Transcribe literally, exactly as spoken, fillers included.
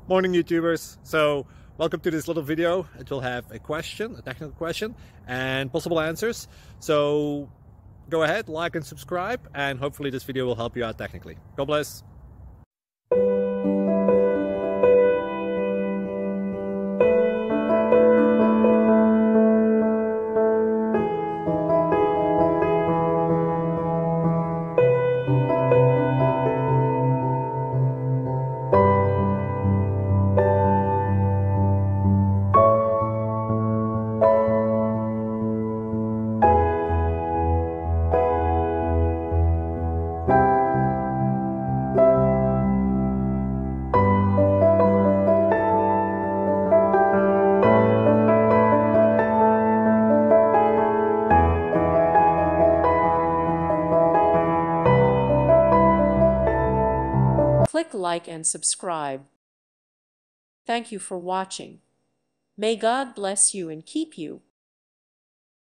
Morning YouTubers. So welcome to this little video. It will have a question, a technical question, and possible answers. So go ahead, like and subscribe, and hopefully this video will help you out technically. God bless. Click like and subscribe. Thank you for watching. May God bless you and keep you.